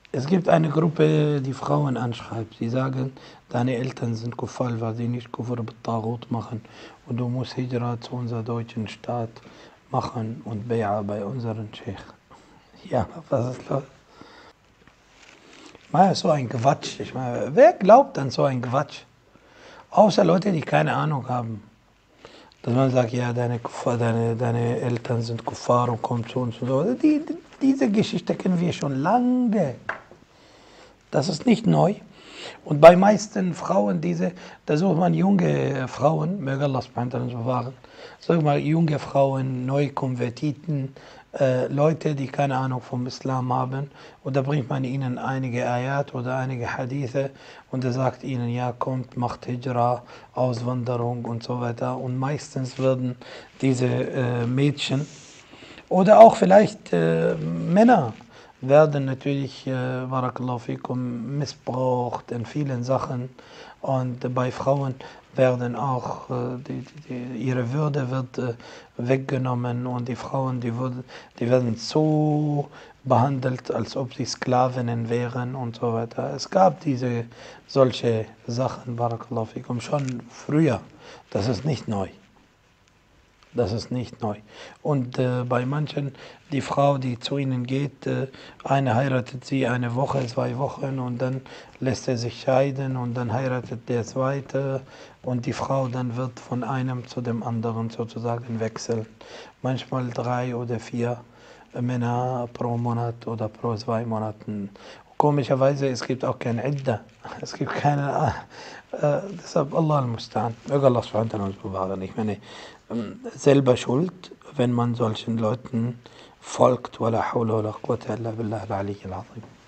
Es gibt eine Gruppe, die Frauen anschreibt. Sie sagen, deine Eltern sind Kuffar, weil sie nicht Kufr mit machen. Und du musst Hijra zu unserem deutschen Staat machen und Bei'a bei unserem Sheikh. Ja, was ist los? Ich meine, so ein Quatsch. Ich meine, wer glaubt an so ein Quatsch? Außer Leute, die keine Ahnung haben. Dass man sagt, ja, deine Eltern sind Kuffar und kommt zu uns und so. Diese Geschichte kennen wir schon lange. Das ist nicht neu. Und bei meisten Frauen, da sucht man junge Frauen, möge Allah subhanahu wa ta'ala bewahren, sag mal, junge Frauen, Neukonvertiten, Leute, die keine Ahnung vom Islam haben. Und da bringt man ihnen einige Ayat oder einige Hadithe und er sagt ihnen, ja, kommt, macht Hijra, Auswanderung und so weiter. Und meistens werden diese Mädchen oder auch vielleicht Männer werden natürlich, Barakallahu fikum, missbraucht in vielen Sachen. Und bei Frauen werden auch, ihre Würde wird weggenommen und die Frauen, die werden so behandelt, als ob sie Sklavinnen wären und so weiter. Es gab solche Sachen, Barakallahu fikum, schon früher. Das ist nicht neu. Das ist nicht neu. Und bei manchen, die Frau, die zu ihnen geht, eine heiratet sie eine Woche, 2 Wochen und dann lässt er sich scheiden und dann heiratet der zweite und die Frau dann wird von einem zu dem anderen sozusagen wechseln. Manchmal 3 oder 4 Männer pro Monat oder pro 2 Monaten. Komischerweise, es gibt auch kein Idda. Es gibt keine, deshalb Allah al-Musta'an. Möge Allah subhanahu wa ta'ala uns bewahren. Ich meine, selber schuld, wenn man solchen Leuten folgt. Wala hawla wala quwwata illa billah al-Ali al-Azim.